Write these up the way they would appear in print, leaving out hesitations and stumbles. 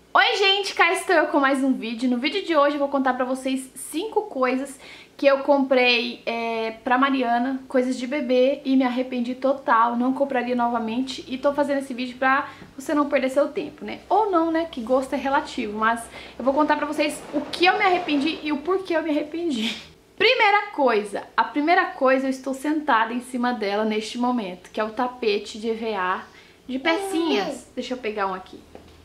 Oi gente, cá estou eu com mais um vídeo. No vídeo de hoje eu vou contar pra vocês 5 coisas que eu comprei pra Mariana, coisas de bebê, e me arrependi total, não compraria novamente. E tô fazendo esse vídeo pra você não perder seu tempo, né? Ou não, né? Que gosto é relativo, mas eu vou contar pra vocês o que eu me arrependi e o porquê eu me arrependi. A primeira coisa eu estou sentada em cima dela neste momento, que é o tapete de EVA de pecinhas. Deixa eu pegar um aqui.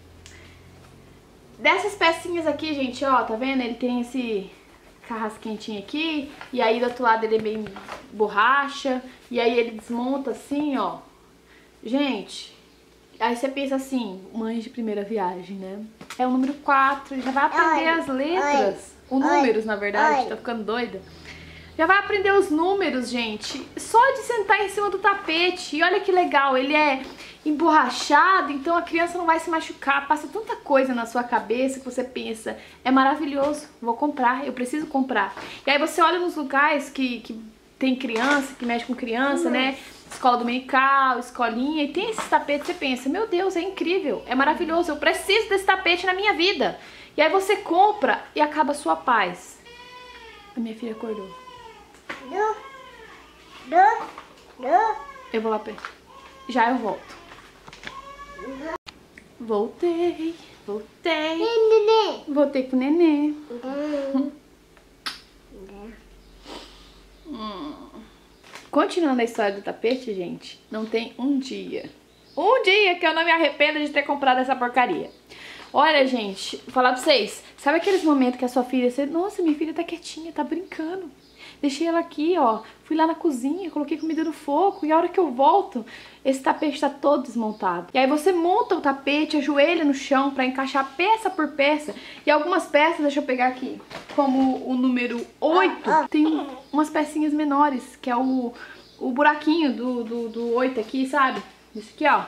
Dessas pecinhas aqui, gente, ó, tá vendo? Ele tem esse carrasquentinho aqui, e aí do outro lado ele é bem borracha, e aí ele desmonta assim, ó. Gente, aí você pensa assim, mãe de primeira viagem, né? É o número 4, já vai aprender as letras, os números, na verdade, tá ficando doida. Já vai aprender os números, gente, só de sentar em cima do tapete. E olha que legal, ele é emborrachado, então a criança não vai se machucar. Passa tanta coisa na sua cabeça que você pensa, é maravilhoso, vou comprar, eu preciso comprar. E aí você olha nos lugares que tem criança, que mexe com criança, né? Escola dominical, escolinha, e tem esses tapetes, você pensa, meu Deus, é incrível, é maravilhoso, eu preciso desse tapete na minha vida. E aí você compra e acaba a sua paz. A minha filha acordou. Eu vou lá perto. Já eu volto. Voltei. Voltei com o nenê. Continuando a história do tapete, gente, não tem um dia que eu não me arrependo de ter comprado essa porcaria. Olha, gente, vou falar pra vocês, sabe aqueles momentos que a sua filha, você, nossa, minha filha tá quietinha, tá brincando. Deixei ela aqui, ó, fui lá na cozinha, coloquei comida no fogo, e a hora que eu volto, esse tapete tá todo desmontado. E aí você monta o tapete, ajoelha no chão pra encaixar peça por peça. E algumas peças, deixa eu pegar aqui, como o número 8, tem umas pecinhas menores, que é o buraquinho do 8 aqui, sabe? Esse aqui, ó.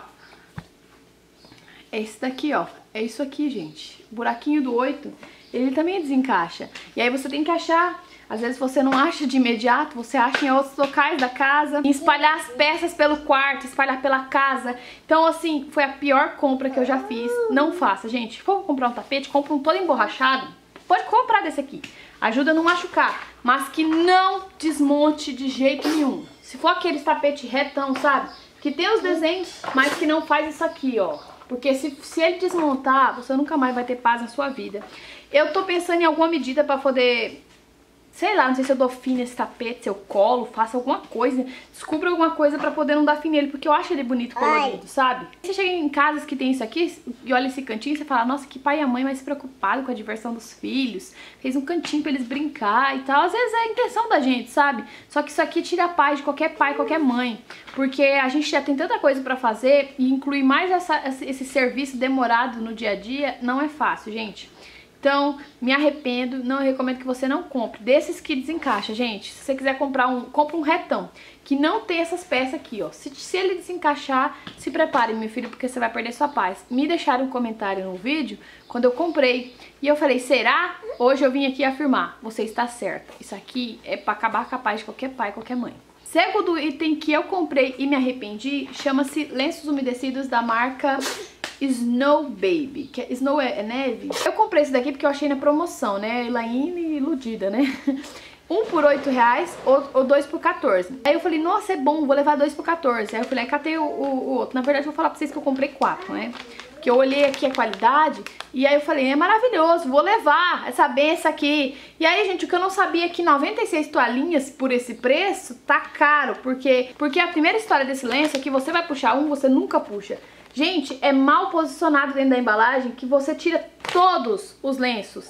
É esse daqui, ó. É isso aqui, gente. O buraquinho do 8, ele também desencaixa. E aí você tem que achar. Às vezes você não acha de imediato, você acha em outros locais da casa. E espalhar as peças pelo quarto, espalhar pela casa. Então, assim, foi a pior compra que eu já fiz. Não faça, gente. Se for comprar um tapete, compra um todo emborrachado. Pode comprar desse aqui. Ajuda a não machucar. Mas que não desmonte de jeito nenhum. Se for aqueles tapete retão, sabe? Que tem os desenhos, mas que não faz isso aqui, ó. Porque se ele desmontar, você nunca mais vai ter paz na sua vida. Eu tô pensando em alguma medida pra poder... Sei lá, não sei se eu dou fim nesse tapete, se eu colo, faço alguma coisa, descubro alguma coisa pra poder não dar fim nele, porque eu acho ele bonito colorido, sabe? Você chega em casas que tem isso aqui e olha esse cantinho e você fala, nossa, que pai e a mãe mais preocupado com a diversão dos filhos, fez um cantinho pra eles brincar e tal. Às vezes é a intenção da gente, sabe? Só que isso aqui tira a paz de qualquer pai, qualquer mãe, porque a gente já tem tanta coisa pra fazer e incluir mais esse serviço demorado no dia a dia não é fácil, gente. Então, me arrependo, não recomendo que você não compre. Desses que desencaixa, gente, se você quiser comprar compra um retão, que não tem essas peças aqui, ó. Se ele desencaixar, se prepare, meu filho, porque você vai perder sua paz. Me deixaram um comentário no vídeo, quando eu comprei, e eu falei, será? Hoje eu vim aqui afirmar, você está certa. Isso aqui é pra acabar com a paz de qualquer pai, qualquer mãe. Segundo item que eu comprei e me arrependi, chama-se lenços umedecidos da marca Snow Baby, que Snow é neve. Eu comprei esse daqui porque eu achei na promoção, né? Elaine iludida, né? Um por R$8 ou 2 por 14. Aí eu falei, nossa, é bom, vou levar 2 por 14. Aí eu falei, catei o outro. Na verdade, eu vou falar pra vocês que eu comprei 4, né? Porque eu olhei aqui a qualidade e aí eu falei, é maravilhoso, vou levar essa benção aqui. E aí, gente, o que eu não sabia é que 96 toalhinhas por esse preço tá caro. Porque a primeira história desse lenço é que você vai puxar um, você nunca puxa. Gente, é mal posicionado dentro da embalagem que você tira todos os lenços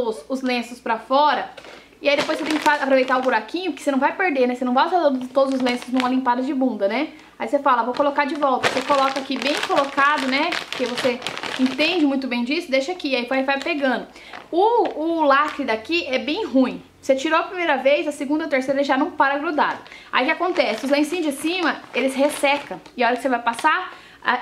pra fora. E aí depois você tem que aproveitar o buraquinho, porque você não vai perder, né? Você não vai usar todos os lenços numa limpada de bunda, né? Aí você fala, vou colocar de volta. Você coloca aqui bem colocado, né? Porque você entende muito bem disso, deixa aqui, aí vai pegando. O lacre daqui é bem ruim. Você tirou a primeira vez, a segunda, a terceira já não para grudado. Aí o que acontece? Os lencinhos de cima, eles ressecam. E a hora que você vai passar...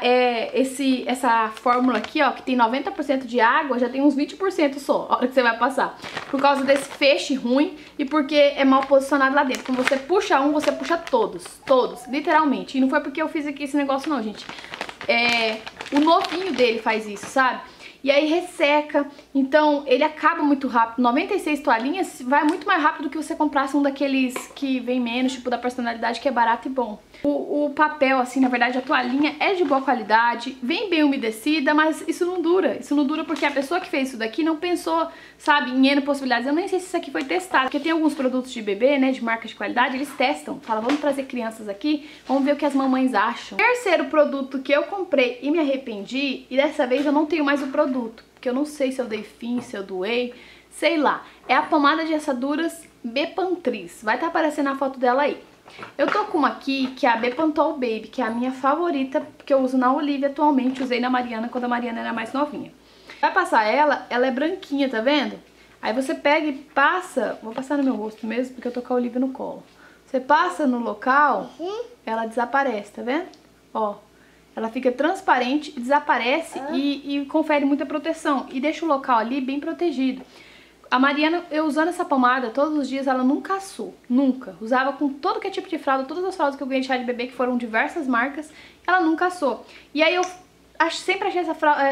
essa fórmula aqui, ó, que tem 90% de água, já tem uns 20% só, a hora que você vai passar. Por causa desse feixe ruim e porque é mal posicionado lá dentro. Quando você puxa um, você puxa todos, literalmente. E não foi porque eu fiz aqui esse negócio não, gente. O novinho dele faz isso, sabe? e aí resseca. Então ele acaba muito rápido. 96 toalhinhas vai muito mais rápido do que você comprasse um daqueles que vem menos, tipo da personalidade, que é barato e bom. O papel, assim, na verdade a toalhinha é de boa qualidade, vem bem umedecida, mas isso não dura. Isso não dura porque a pessoa que fez isso daqui não pensou, sabe, em N possibilidades. Eu nem sei se isso aqui foi testado, porque tem alguns produtos de bebê, né, de marca de qualidade, eles testam. Falam, vamos trazer crianças aqui, vamos ver o que as mamães acham. Terceiro produto que eu comprei e me arrependi, e dessa vez eu não tenho mais o produto, porque eu não sei se eu dei fim, se eu doei, sei lá. É a pomada de assaduras Bepantris. Vai estar aparecendo a foto dela aí. Eu tô com uma aqui, que é a Bepantol Baby, que é a minha favorita, que eu uso na Olivia atualmente, usei na Mariana quando a Mariana era mais novinha. Vai passar ela é branquinha, tá vendo? Aí você pega e passa, vou passar no meu rosto mesmo, porque eu tô com a Olivia no colo. Você passa no local, ela desaparece, tá vendo? Ó, ela fica transparente, desaparece e confere muita proteção, e deixa o local ali bem protegido. A Mariana, eu usando essa pomada todos os dias, ela nunca assou, nunca. Usava com todo que é tipo de fralda, todas as fraldas que eu ganhei de chá de bebê, que foram diversas marcas, ela nunca assou. E aí eu sempre achei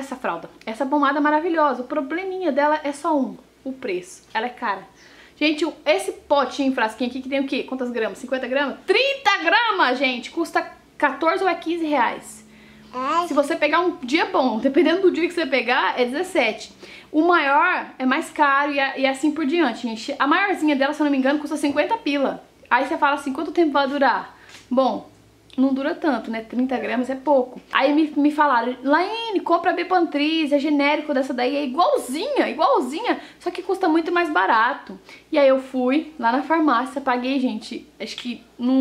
essa pomada maravilhosa. O probleminha dela é só o preço. Ela é cara. Gente, esse potinho, frasquinho aqui, que tem o quê? Quantas gramas? 50 gramas? 30 gramas, gente! Custa 14 ou é 15 reais. Se você pegar um dia bom, dependendo do dia que você pegar, é 17. O maior é mais caro e assim por diante, gente. A maiorzinha dela, se eu não me engano, custa 50 pila. Aí você fala assim, quanto tempo vai durar? Bom, não dura tanto, né? 30 gramas é pouco. Aí me falaram, Laine, compra a Bepantris, é genérico dessa daí, é igualzinha, só que custa muito mais barato. E aí eu fui lá na farmácia, paguei, gente, acho que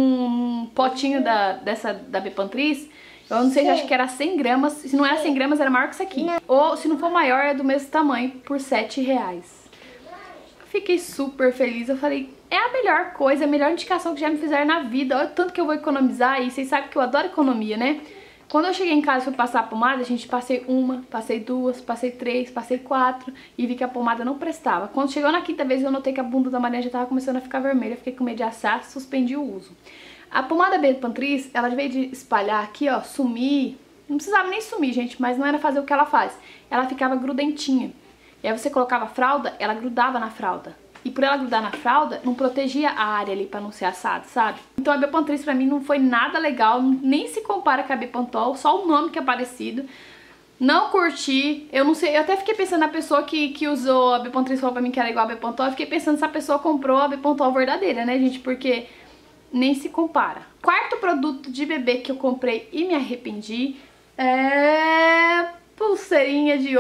num potinho da Bepantris, eu não sei, acho que era 100 gramas, se não era 100 gramas era maior que isso aqui. Ou se não for maior, é do mesmo tamanho, por 7 reais. Fiquei super feliz, eu falei, é a melhor coisa, a melhor indicação que já me fizeram na vida. Olha o tanto que eu vou economizar, e vocês sabem que eu adoro economia, né? Quando eu cheguei em casa e fui passar a pomada, gente, passei uma, passei duas, passei três, passei quatro, e vi que a pomada não prestava. Quando chegou na quinta vez, eu notei que a bunda da Mariana já tava começando a ficar vermelha, fiquei com medo de assar, suspendi o uso. A pomada Bepantris, ela veio de espalhar aqui, ó, sumir, não precisava nem sumir, gente, mas não era fazer o que ela faz. Ela ficava grudentinha. E aí você colocava a fralda, ela grudava na fralda. E por ela grudar na fralda, não protegia a área ali pra não ser assado, sabe? Então a Bepantris pra mim não foi nada legal, nem se compara com a Bepantol, só o nome que é parecido. Não curti, eu não sei, eu até fiquei pensando na pessoa que usou a Bepantris, falou pra mim que era igual a Bepantol, eu fiquei pensando se a pessoa comprou a Bepantol verdadeira, né, gente? Porque nem se compara. Quarto produto de bebê que eu comprei e me arrependi é pulseirinha de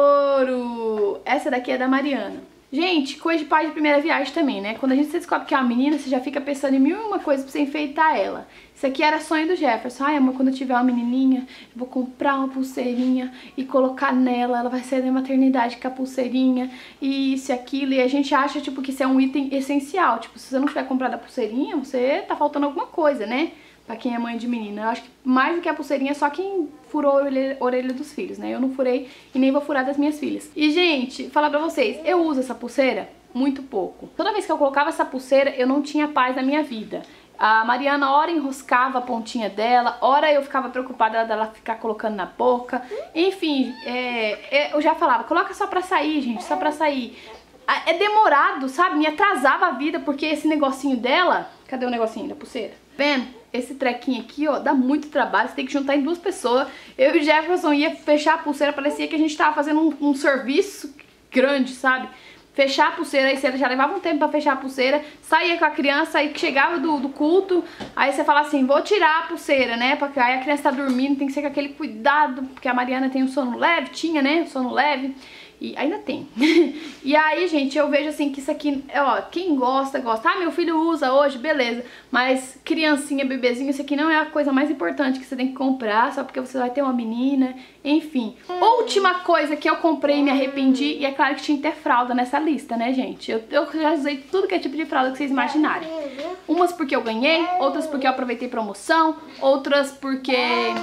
ouro. Essa daqui é da Mariana. Gente, coisa de pai de primeira viagem também, né? Quando a gente descobre que é uma menina, você já fica pensando em mil e uma coisa pra você enfeitar ela. Isso aqui era sonho do Jefferson. Ai, amor, quando eu tiver uma menininha, eu vou comprar uma pulseirinha e colocar nela. Ela vai sair da maternidade com a pulseirinha e isso e aquilo. E a gente acha, tipo, que isso é um item essencial. Tipo, se você não tiver comprado a pulseirinha, você tá faltando alguma coisa, né? Pra quem é mãe de menina. Eu acho que mais do que a pulseirinha é só quem furou a orelha dos filhos, né? Eu não furei e nem vou furar das minhas filhas. E, gente, falar pra vocês, eu uso essa pulseira muito pouco. Toda vez que eu colocava essa pulseira, eu não tinha paz na minha vida. A Mariana, hora enroscava a pontinha dela, hora eu ficava preocupada dela ficar colocando na boca. Enfim, eu já falava, coloca só pra sair, gente, só pra sair. É demorado, sabe? Me atrasava a vida, porque esse negocinho dela... Cadê o negocinho da pulseira? Vendo? Esse trequinho aqui, ó, dá muito trabalho, você tem que juntar em duas pessoas. Eu e o Jefferson ia fechar a pulseira, parecia que a gente tava fazendo um serviço grande, sabe? Fechar a pulseira, aí você já levava um tempo pra fechar a pulseira, saía com a criança, aí chegava do culto, aí você fala assim, vou tirar a pulseira, né? Porque aí a criança tá dormindo, tem que ser com aquele cuidado, porque a Mariana tem um sono leve, tinha, né? Um sono leve. E ainda tem. E aí, gente, eu vejo assim que isso aqui, ó, quem gosta, gosta. Ah, meu filho usa hoje, beleza. Mas criancinha, bebezinho, isso aqui não é a coisa mais importante que você tem que comprar, só porque você vai ter uma menina, enfim. Última coisa que eu comprei e me arrependi, e é claro que tinha que ter fralda nessa lista, né, gente? Eu já usei tudo que é tipo de fralda que vocês imaginarem. Umas porque eu ganhei, outras porque eu aproveitei promoção, outras porque...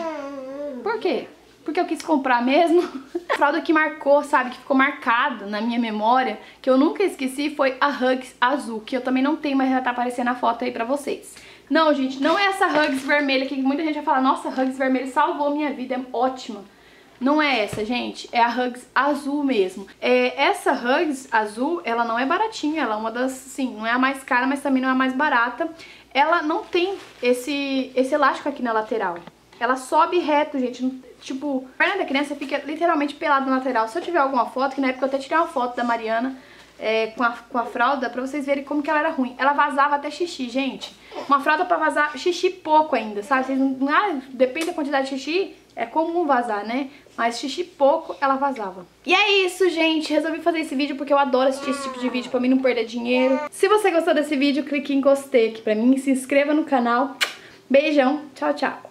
Por quê? Porque eu quis comprar mesmo. A fralda que marcou, sabe, que ficou marcado na minha memória, que eu nunca esqueci, foi a Huggies azul, que eu também não tenho, mas já tá aparecendo a foto aí pra vocês. Não, gente, não é essa Huggies vermelha, que muita gente vai falar, nossa, Huggies vermelha salvou minha vida, é ótima. Não é essa, gente, é a Huggies azul mesmo. Essa Huggies azul, ela não é baratinha, ela é uma das, sim, não é a mais cara, mas também não é a mais barata. Ela não tem esse elástico aqui na lateral. Ela sobe reto, gente, tipo, a perna da criança fica literalmente pelada na lateral. Se eu tiver alguma foto, que na época eu até tirei uma foto da Mariana com a fralda, pra vocês verem como que ela era ruim. Ela vazava até xixi, gente. Uma fralda pra vazar xixi pouco ainda, sabe? Vocês não, depende da quantidade de xixi, é comum vazar, né? Mas xixi pouco, ela vazava. E é isso, gente. Resolvi fazer esse vídeo porque eu adoro assistir esse tipo de vídeo pra mim não perder dinheiro. Se você gostou desse vídeo, clique em gostei aqui pra mim. Se inscreva no canal. Beijão. Tchau, tchau.